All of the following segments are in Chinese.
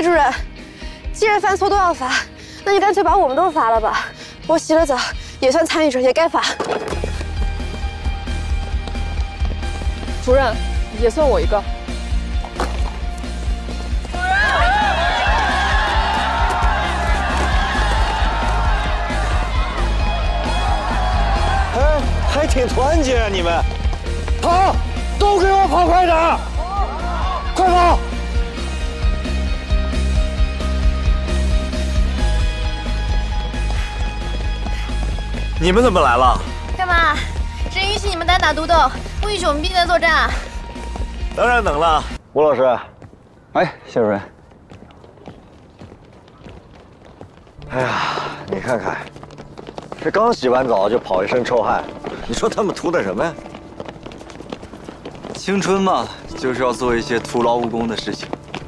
叶主任，既然犯错都要罚，那就干脆把我们都罚了吧。我洗了澡，也算参与者，也该罚。 主任，也算我一个。主任， 哎，还挺团结啊，你们！跑，都给我跑快点！快跑！ 你们怎么来了？ 干嘛？只允许你们单打独斗，不允许我们并肩作战啊！ 当然能了。吴老师， 哎，谢主任。 哎呀，你看看，这刚洗完澡就跑一身臭汗，你说他们图的什么呀？ 青春嘛，就是要做一些徒劳无功的事情。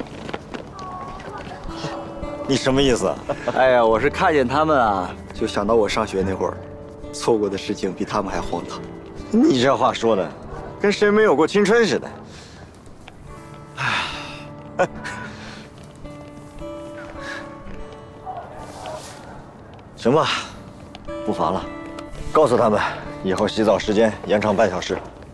你什么意思？ 哎呀，我是看见他们啊，就想到我上学那会儿。 错过的事情比他们还荒唐， 你这话说的，跟谁没有过青春似的。哎，行吧，不罚了。告诉他们，以后洗澡时间延长半小时。